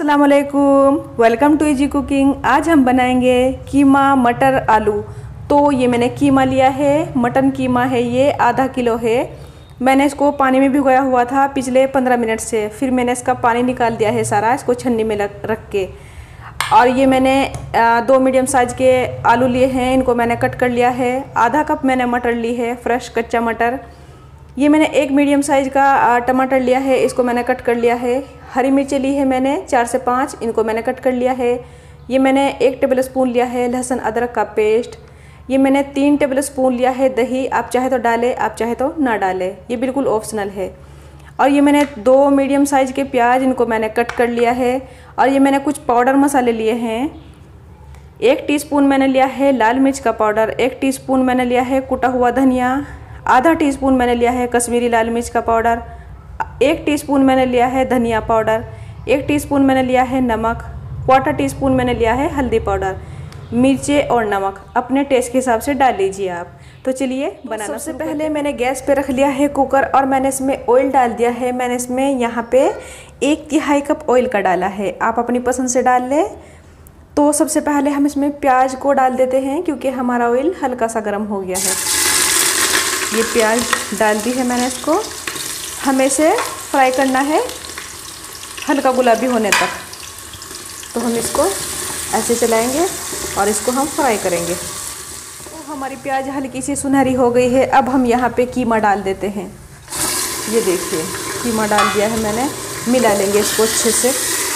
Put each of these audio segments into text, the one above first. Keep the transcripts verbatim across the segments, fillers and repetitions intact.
अस्सलाम वालेकुम, welcome to easy cooking. आज हम बनाएंगे कीमा मटर आलू। तो ये मैंने कीमा लिया है, मटन कीमा है, ये आधा किलो है। मैंने इसको पानी में भिगोया हुआ था पिछले पंद्रह मिनट से, फिर मैंने इसका पानी निकाल दिया है सारा, इसको छन्नी में रख के। और ये मैंने दो मीडियम साइज़ के आलू लिए हैं, इनको मैंने कट कर लिया है। आधा कप मैंने मटर ली है, फ्रेश कच्चा मटर। ये मैंने एक मीडियम साइज़ का टमाटर लिया है, इसको मैंने कट कर लिया है। हरी मिर्ची ली है मैंने चार से पाँच, इनको मैंने कट कर लिया है। ये मैंने एक टेबल स्पून लिया है लहसुन अदरक का पेस्ट। ये मैंने तीन टेबल स्पून लिया है दही, आप चाहे तो डालें, आप चाहे तो ना डालें, ये बिल्कुल ऑप्शनल है। और ये मैंने दो मीडियम साइज़ के प्याज, इनको मैंने कट कर लिया है। और ये मैंने कुछ पाउडर मसाले लिए हैं। एक टीस्पून मैंने लिया है लाल मिर्च का पाउडर, एक टीस्पून मैंने लिया है कुटा हुआ धनिया, आधा टीस्पून मैंने लिया है कश्मीरी लाल मिर्च का पाउडर, एक टीस्पून मैंने लिया है धनिया पाउडर, एक टीस्पून मैंने लिया है नमक, क्वार्टर टीस्पून मैंने लिया है हल्दी पाउडर। मिर्चें और नमक अपने टेस्ट के हिसाब से डाल लीजिए आप। तो चलिए बनाना। सबसे पहले मैंने गैस पे रख लिया है कुकर और मैंने इसमें ऑयल डाल दिया है। मैंने इसमें यहाँ पे एक तिहाई कप ऑयल का डाला है, आप अपनी पसंद से डाल लें। तो सबसे पहले हम इसमें प्याज को डाल देते हैं, क्योंकि हमारा ऑयल हल्का सा गर्म हो गया है। ये प्याज डाल दी है मैंने, इसको हमें इसे फ्राई करना है हल्का गुलाबी होने तक। तो हम इसको ऐसे चलाएंगे और इसको हम फ्राई करेंगे। तो हमारी प्याज हल्की सी सुनहरी हो गई है। अब हम यहाँ पे कीमा डाल देते हैं। ये देखिए कीमा डाल दिया है मैंने, मिला लेंगे इसको अच्छे से।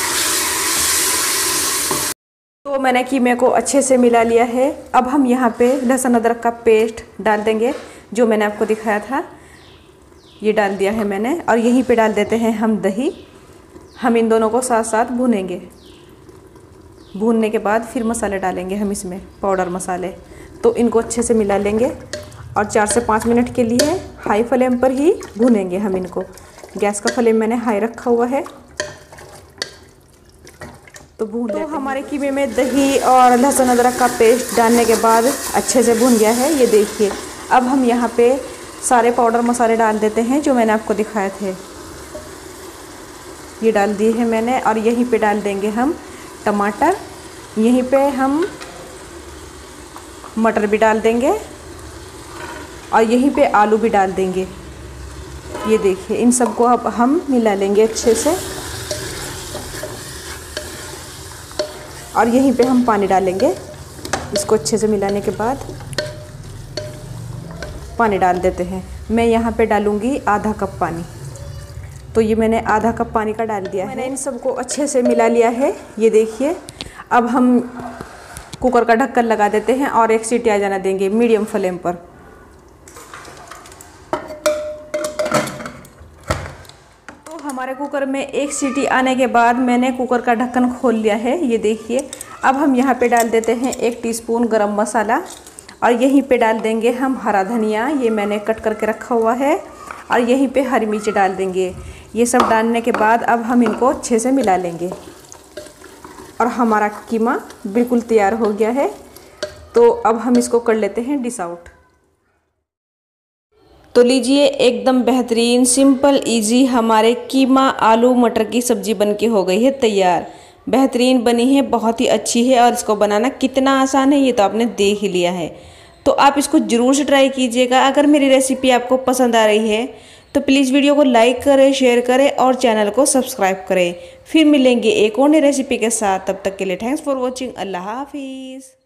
तो मैंने कीमे को अच्छे से मिला लिया है। अब हम यहाँ पे लहसुन अदरक का पेस्ट डाल देंगे, जो मैंने आपको दिखाया था, ये डाल दिया है मैंने। और यहीं पे डाल देते हैं हम दही। हम इन दोनों को साथ साथ भूनेंगे। भूनने के बाद फिर मसाले डालेंगे हम इसमें, पाउडर मसाले। तो इनको अच्छे से मिला लेंगे और चार से पाँच मिनट के लिए हाई फ्लेम पर ही भूनेंगे हम इनको। गैस का फ्लेम मैंने हाई रखा हुआ है। तो भून तो हमारे कीमे में दही और लहसुन अदरक का पेस्ट डालने के बाद अच्छे से भून गया है, ये देखिए। अब हम यहाँ पे सारे पाउडर मसाले डाल देते हैं जो मैंने आपको दिखाए थे, ये डाल दिए हैं मैंने। और यहीं पे डाल देंगे हम टमाटर, यहीं पे हम मटर भी डाल देंगे और यहीं पे आलू भी डाल देंगे। ये देखिए इन सबको अब हम मिला लेंगे अच्छे से। और यहीं पे हम पानी डालेंगे। इसको अच्छे से मिलाने के बाद पानी डाल देते हैं। मैं यहाँ पे डालूँगी आधा कप पानी। तो ये मैंने आधा कप पानी का डाल दिया है। मैंने इन सबको अच्छे से मिला लिया है, ये देखिए। अब हम कुकर का ढक्कन लगा देते हैं और एक सीटी आ जाना देंगे मीडियम फ्लेम पर। तो हमारे कुकर में एक सीटी आने के बाद मैंने कुकर का ढक्कन खोल लिया है, ये देखिए। अब हम यहाँ पे डाल देते हैं एक टीस्पून गरम मसाला और यहीं पे डाल देंगे हम हरा धनिया, ये मैंने कट करके रखा हुआ है। और यहीं पे हरी मिर्च डाल देंगे। ये सब डालने के बाद अब हम इनको अच्छे से मिला लेंगे और हमारा कीमा बिल्कुल तैयार हो गया है। तो अब हम इसको कर लेते हैं डिश आउट। तो लीजिए एकदम बेहतरीन, सिंपल, इजी हमारे कीमा आलू मटर की सब्ज़ी बनके हो गई है तैयार। बेहतरीन बनी है, बहुत ही अच्छी है। और इसको बनाना कितना आसान है ये तो आपने देख ही लिया है। तो आप इसको ज़रूर से ट्राई कीजिएगा। अगर मेरी रेसिपी आपको पसंद आ रही है तो प्लीज़ वीडियो को लाइक करें, शेयर करें और चैनल को सब्सक्राइब करें। फिर मिलेंगे एक और नई रेसिपी के साथ, तब तक के लिए थैंक्स फॉर वॉचिंग। अल्लाह हाफिज़।